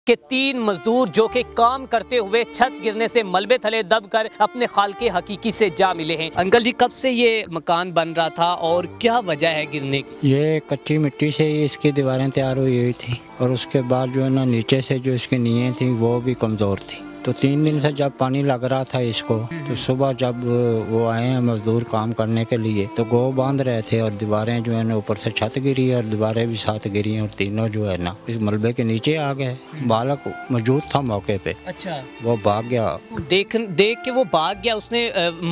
कि 3 मजदूर जो कि काम करते हुए छत गिरने से मलबे तले दबकर अपने खालके हकीकी से जा मिले हैं। अंकल जी, कब से ये मकान बन रहा था और क्या वजह है गिरने की? ये कच्ची मिट्टी से ही इसकी दीवारें तैयार हुई थी और उसके बाद जो है ना नीचे से जो इसकी नींवें थी वो भी कमज़ोर थी। तो 3 दिन से जब पानी लग रहा था इसको, तो सुबह जब वो आए हैं मजदूर काम करने के लिए तो गो बांध रहे थे और दीवारें जो है ना ऊपर से छत गिरी और दीवारें भी साथ गिरी और तीनों जो है ना इस मलबे के नीचे आ गए। बालक मौजूद था मौके पे। अच्छा, वो भाग गया। देख के वो भाग गया, उसने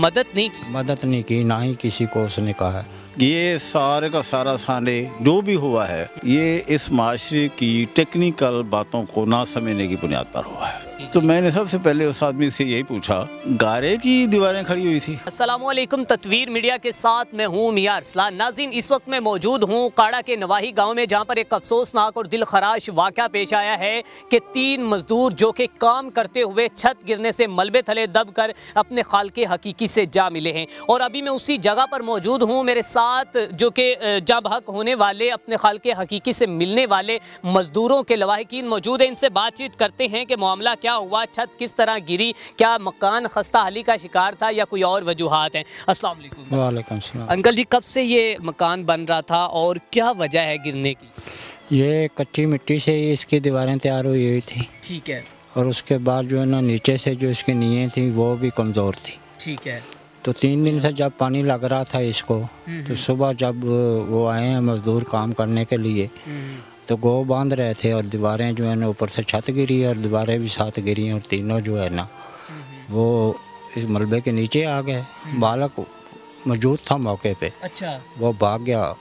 मदद नहीं की, ना ही किसी को उसने कहा। ये सारे का सारा सारे जो भी हुआ है ये इस माशरे की टेक्निकल बातों को ना समझने की बुनियाद पर हुआ है। तो मैंने सबसे पहले उस आदमी से यही पूछा, गारे की दीवारें खड़ी हुई थी। अस्सलामुअलैकुम, तत्वीर मीडिया के साथ मैं हूँ मियां अरसलान। नाज़रीन, इस वक्त मैं मौजूद हूँ काड़ा के नवाही गांव में, जहां पर एक अफसोसनाक और दिल खराश वाक़या पेश आया है कि 3 मजदूर जो कि काम करते हुए छत गिरने से मलबे तले दबकर अपने खालके हकीकी से जा मिले हैं। और अभी मैं उसी जगह पर मौजूद हूँ। मेरे साथ जो कि जब हक होने वाले, अपने खालके हकीकी से मिलने वाले मजदूरों के लवाहिकीन मौजूद हैं। इनसे बातचीत करते हैं कि मामला क्या हुआ, छत किस तरह गिरी, क्या मकान खस्ता हाली का शिकार था या कोई और वजूहात हैं। अस्सलाम वालेकुम। वालेकुम सलाम। अंकल जी, कब से ये मकान बन रहा था और क्या वजह है गिरने की? ये कच्ची मिट्टी से ही इसकी दीवारें तैयार हुई थी। ठीक है। और उसके बाद जो है ना नीचे से जो इसकी नींवें थी वो भी कमज़ोर थी। ठीक है। तो 3 दिन से जब पानी लग रहा था इसको, तो सुबह जब वो आए हैं मजदूर काम करने के लिए तो गो बांध रहे थे और दीवारें जो है ना ऊपर से छत गिरी और दीवारें भी साथ गिरी और तीनों जो है ना वो इस मलबे के नीचे आ गए। बालक मौजूद था मौके पे। अच्छा, वो भाग गया।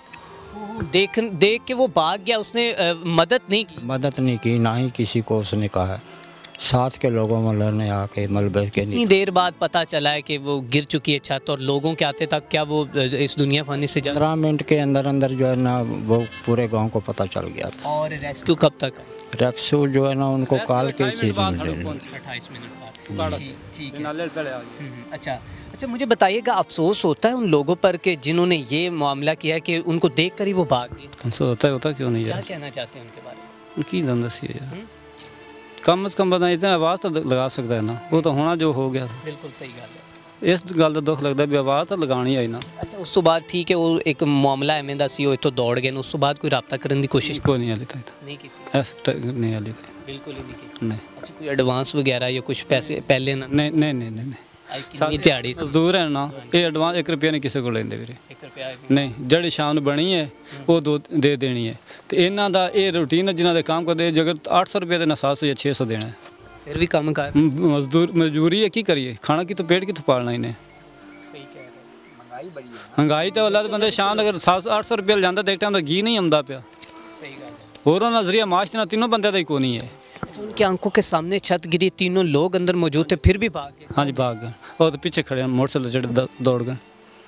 देख के वो भाग गया, उसने मदद नहीं की, ना ही किसी को उसने कहा। साथ के लोगों वालों ने आके मलबे के इतनी देर बाद पता चला है कि वो गिर चुकी है छत, और लोगों के आते तक क्या वो इस दुनिया फानी से 15 मिनट के अंदर अंदर जो है ना वो पूरे गांव को पता चल गया था। और रेस्क्यू कब तक? रेस्क्यू जो है ना उनको कॉल की थी। 28 मिनट बाद। ठीक है। अच्छा, मुझे बताइएगा, अफसोस होता है उन लोगों पर कि जिन्होंने ये मामला किया कि उनको देख कर ही वो भाग गए? अफसोस होता क्यों नहीं? क्या कहना चाहते हैं उनके बारे में? उनकी धंधसी है यार, कम से कम बंदा इतना आवाज़ तो लगा सकता है ना। वो तो होना जो हो गया। बिल्कुल सही बात है। इस गल का दुख लगता है भी आवाज़ तो लगानी आई ना। अच्छा, उस तो बाद ठीक है, वो एक मामला एवें दा सी, इत्थों दौड़ गए, उस तो बाद कोई रब्ता करने की कोशिश कोई नहीं हाली तक नहीं की? नहीं हाली तक बिल्कुल ही नहीं की। नहीं। अच्छा, कोई एडवांस वगैरह या कुछ पैसे पहले ना? नहीं। सारी दिहाड़ी मजदूर है ना, ये एडवांस 1 रुपया नहीं किसी को लेंदे वीरे। 1 रुपया नहीं, जड़ी शाम बनी है वो 2 दे देनी है। तो इन्हों का ये रूटीन है, जिन्हों के काम करते जगह 800 रुपये देना, 700 या 600 देना है। फिर भी कम कर मजदूरी है, की करिए, खाना की तो पेट की तो पालना इन्हें। सही कह रहे हैं। महंगाई तो अल्लाह बंदे शाम अगर 700-800 रुपये जाता तो एक टाइम तो घी नहीं आंदा पिया। सही गल है। और नजरिया माशना तीनों बंदे का ही को नहीं है। अच्छा, उनकी आंखों के सामने छत गिरी, तीनों लोग अंदर मौजूद थे, फिर भी भाग गए? हाँ जी, भाग गए। और तो पीछे खड़े मोटरसाइकिल चढ़े दौड़ गए।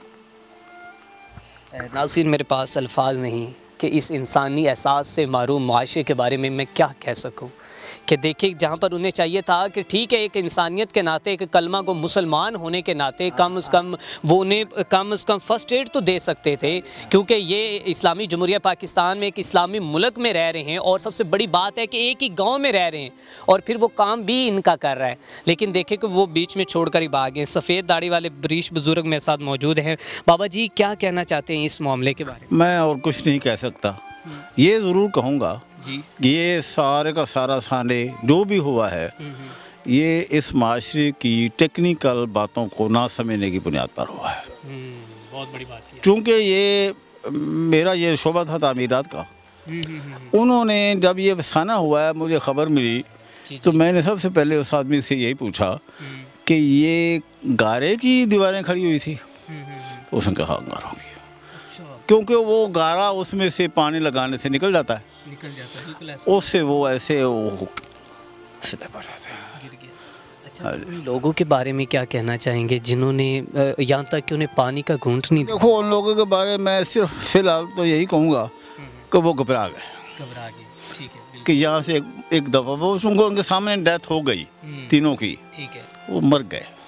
नाज़रीन, मेरे पास अल्फाज नहीं कि इस इंसानी एहसास से महरूम माशरे के बारे में मैं क्या कह सकूं। कि देखिए, जहाँ पर उन्हें चाहिए था कि ठीक है, एक इंसानियत के नाते, एक कलमा को मुसलमान होने के नाते कम से कम वो उन्हें कम से कम फ़र्स्ट एड तो दे सकते थे, क्योंकि ये इस्लामी जमहूरिया पाकिस्तान में एक इस्लामी मुल्क में रह रहे हैं और सबसे बड़ी बात है कि एक ही गांव में रह रहे हैं और फिर वो काम भी इनका कर रहा है। लेकिन देखें कि वो बीच में छोड़ कर ही भागे। सफ़ेद दाढ़ी वाले ब्रीश बुजुर्ग मेरे साथ मौजूद हैं। बाबा जी, क्या कहना चाहते हैं इस मामले के बारे में? मैं और कुछ नहीं कह सकता। ये ज़रूर कहूँगा जी, ये सारे का सारा सारे जो भी हुआ है ये इस माशरे की टेक्निकल बातों को ना समझने की बुनियाद पर हुआ है। बहुत बड़ी बात है। चूँकि ये मेरा ये शोबा था तामीरात का। उन्होंने जब ये फसाना हुआ है, मुझे ख़बर मिली, तो मैंने सबसे पहले उस आदमी से यही पूछा कि ये गारे की दीवारें खड़ी हुई थी। उसने कहा गारों की, क्योंकि वो गारा उसमें से पानी लगाने से निकल जाता है, उससे वो ऐसे पड़ जाते हैं। अच्छा, उन लोगों के बारे में क्या कहना चाहेंगे जिन्होंने यहाँ तक कि उन्हें पानी का घूंट नहीं? देखो, उन लोगों के बारे में मैं सिर्फ फ़िलहाल तो यही कहूँगा कि वो घबरा गए। ठीक है। कि यहाँ से एक दफ़ा वो उनके सामने डेथ हो गई तीनों की। ठीक है। वो मर गए।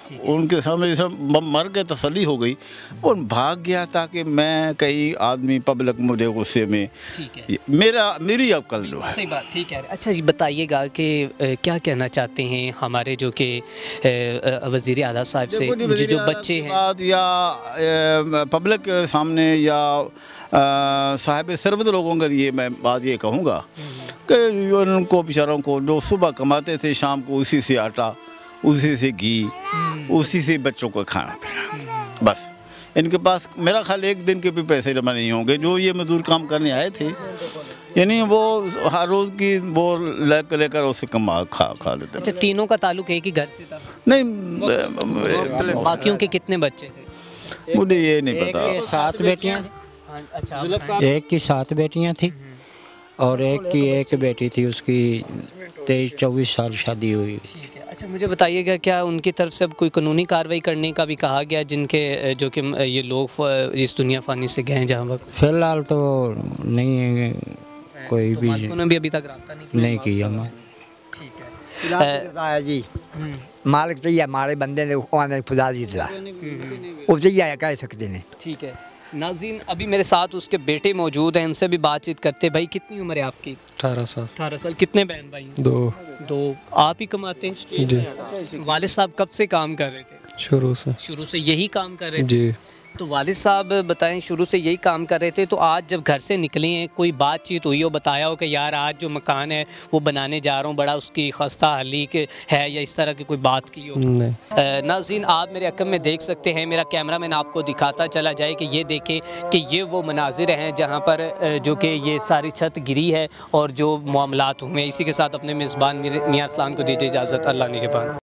उनके सामने सब मर के तसल्ली हो गई और भाग गया ताकि मैं कई आदमी पब्लिक मुझे गुस्से में, ठीक है, मेरी अक्ल जो है। सही बात, ठीक है। अच्छा जी बताइएगा कि क्या कहना चाहते हैं हमारे जो कि वज़ीर आला साहब से, जो बच्चे हैं या पब्लिक के सामने या साहिब सरबत लोगों के लिए मैं बात ये कहूँगा कि उनको बेचारों को जो सुबह कमाते थे शाम को उसी से आटा, उसी से घी, उसी से बच्चों को खाना पीना, बस इनके पास मेरा ख्याल एक दिन के भी पैसे जमा नहीं होंगे। जो ये मजदूर काम करने आए थे यानी वो हर रोज़ की वो लेकर उसे खा लेते। अच्छा, तीनों का ताल्लुक एक ही घर से था? नहीं, बाकियों के कितने बच्चे थे? मुझे ये नहीं पता। 7 बेटियाँ, अच्छा, एक की 7 बेटियाँ थी और एक की एक बेटी थी, उसकी 23-24 साल शादी हुई। ठीक है। अच्छा, मुझे बताइएगा क्या उनकी तरफ से अब कोई कानूनी कार्रवाई करने का भी कहा गया, जिनके जो कि ये लोग इस दुनिया फानी से गए हैं जहाँ वक्त? फिलहाल तो नहीं है कोई भी, उन्होंने भी अभी तक रब्ता नहीं किया। ठीक है जी, मालिक तो ये हमारे बंदे ने खुदा जी था, वो तो ये कह सकते हैं। ठीक है नाज़रीन, अभी मेरे साथ उसके बेटे मौजूद हैं, उनसे भी बातचीत करते। भाई कितनी उम्र है आपकी? 18 साल। 18 साल। कितने बहन भाई? 2। आप ही कमाते हैं जी? वालिद साहब कब से काम कर रहे थे? शुरू से यही काम कर रहे थे जी। तो वालिद साहब बताएं, शुरू से यही काम कर रहे थे, तो आज जब घर से निकले हैं कोई बातचीत हुई हो, बताया हो कि यार आज जो मकान है वो बनाने जा रहा हूँ, बड़ा उसकी खस्ता हाली के है, या इस तरह की कोई बात की हो? नहीं। नाज़रीन, आप मेरे अकम में देख सकते हैं, मेरा कैमरामैन आपको दिखाता चला जाए कि ये देखें कि ये वो मनाजिर हैं जहाँ पर जो कि ये सारी छत गिरी है और जो मामलात हुए। इसी के साथ अपने मेज़बान मियां अरसलान को दीजिए इजाज़त। अल्लाह निगहबान।